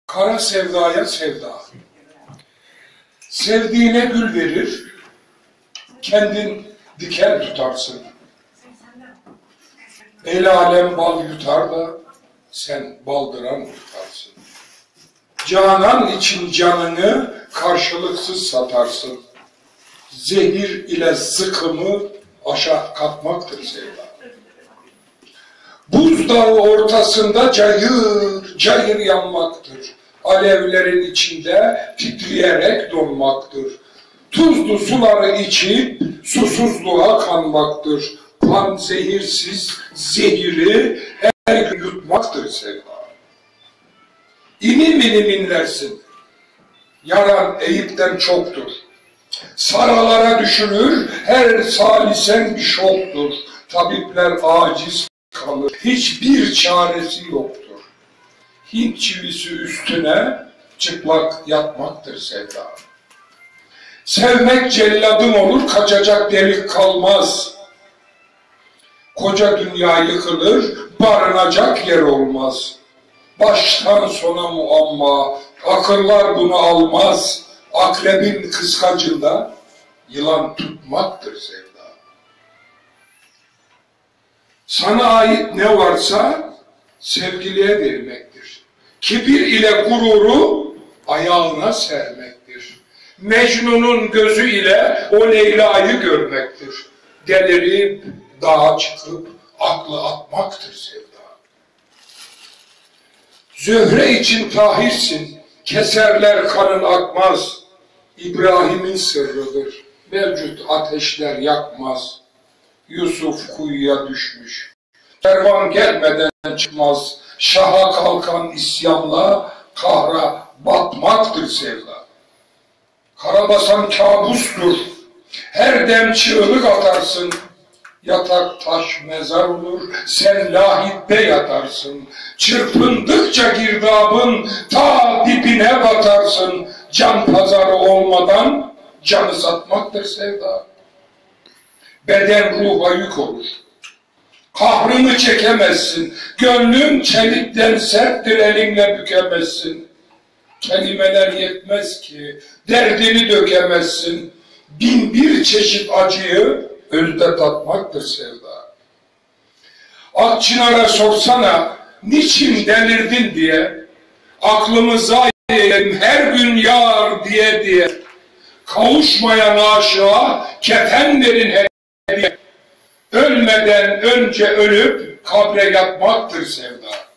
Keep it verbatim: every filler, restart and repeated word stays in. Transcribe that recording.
Kara sevdaya sevda. Sevdiğine gül verir, kendin diken tutarsın. El alem bal yutar da sen baldıran tutarsın. Canan için canını karşılıksız satarsın. Zehir ile sıkımı aşağı katmaktır sevda. Buzdağı ortasında cayır cayır yanmaktır. Alevlerin içinde titreyerek donmaktır. Tuzlu suları içip susuzluğa kanmaktır. Pan zehirsiz zehiri her gün yutmaktır sevda. İnim inim inlersin. Yaran Eyüp'ten çoktur. Saralara düşünür, her salisen bir şoktur. Tabipler aciz kalır, hiçbir çaresi yoktur. Hint çivisi üstüne çıplak yatmaktır sevda. Sevmek celladın olur, kaçacak delik kalmaz. Koca dünya yıkılır, barınacak yer olmaz. Baştan sona muamma, akıllar bunu almaz. Akrebin kıskacında yılan tutmaktır sevda. Sana ait ne varsa sevgiliye vermektir. Kibir ile gururu ayağına sermektir. Mecnun'un gözü ile o Leyla'yı görmektir. Delirip dağa çıkıp aklı atmaktır sevda. Zöhre için tahirsin, keserler kanın akmaz. İbrahim'in sırrıdır, mevcut ateşler yakmaz. Yusuf kuyuya düşmüş, kervan gelmeden çıkmaz. Şaha kalkan isyanla kahra batmaktır sevda. Karabasan kabustur, her dem çığlık atarsın. Yatak taş mezar olur, sen lahitte yatarsın. Çırpındıkça girdabın ta dibine batarsın. Can pazarı olmadan canı satmaktır sevda. Beden ruha yük olur. Kahrını çekemezsin. Gönlün çelikten serttir, elinle bükemezsin. Kelimeler yetmez ki, derdini dökemezsin. Bin bir çeşit acıyı özde tatmaktır sevda. Akçınar'a sorsana, niçin delirdin diye, aklımı zayi her gün yar diye diye, kavuşmayan aşığa kefen verin hediye. Ölmeden önce ölüp kabre yatmaktır sevda.